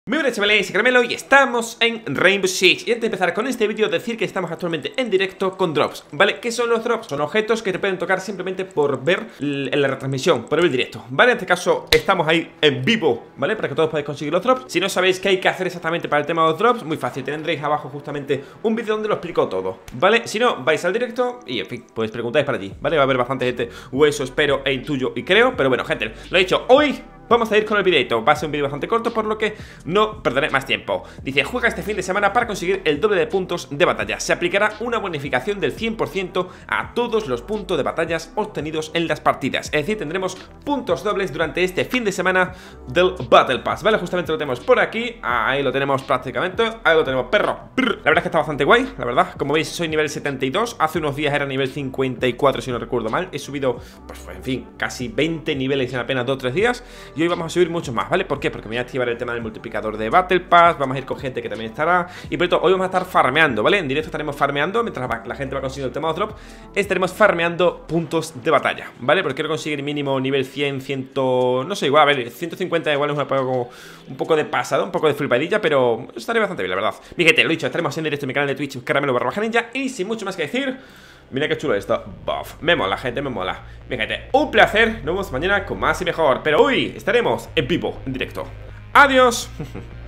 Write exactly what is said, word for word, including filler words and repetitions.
Muy buenas chavales, soy Caramelo y estamos en Rainbow Six. Y antes de empezar con este vídeo, decir que estamos actualmente en directo con drops, ¿vale? ¿Qué son los drops? Son objetos que te pueden tocar simplemente por ver en la retransmisión, por ver el directo, ¿vale? En este caso estamos ahí en vivo, ¿vale? Para que todos podáis conseguir los drops. Si no sabéis qué hay que hacer exactamente para el tema de los drops, muy fácil, tendréis abajo justamente un vídeo donde lo explico todo, ¿vale? Si no, vais al directo y en fin, pues preguntáis para allí, ¿vale? Va a haber bastante gente, o eso espero e intuyo y creo. Pero bueno, gente, lo he dicho, hoy vamos a ir con el videito. Va a ser un vídeo bastante corto, por lo que no perderé más tiempo. Dice, juega este fin de semana para conseguir el doble de puntos de batalla. Se aplicará una bonificación del cien por ciento a todos los puntos de batallas obtenidos en las partidas. Es decir, tendremos puntos dobles durante este fin de semana del Battle Pass, ¿vale? Justamente lo tenemos por aquí. Ahí lo tenemos prácticamente. Ahí lo tenemos, perro. La verdad es que está bastante guay, la verdad. Como veis, soy nivel setenta y dos. Hace unos días era nivel cincuenta y cuatro, si no recuerdo mal. He subido, pues, en fin, casi veinte niveles en apenas dos o tres días. Y hoy vamos a subir mucho más, ¿vale? ¿Por qué? Porque me voy a activar el tema del multiplicador de Battle Pass. Vamos a ir con gente que también estará. Y por esto, hoy vamos a estar farmeando, ¿vale? En directo estaremos farmeando. Mientras la gente va consiguiendo el tema de drop, estaremos farmeando puntos de batalla, ¿vale? Porque quiero conseguir mínimo nivel cien, cien... No sé, igual, a ver, ciento cincuenta igual es un poco, un poco de pasado, un poco de flipadilla, pero estaré bastante bien, la verdad. Mi gente, lo dicho, estaremos en directo en mi canal de Twitch, Caramelo barra baja ninja. Y sin mucho más que decir, mira qué chulo esto. Buff. Me mola, gente, me mola. Mi gente, un placer. Nos vemos mañana con más y mejor. Pero hoy estaremos en vivo, en directo. Adiós.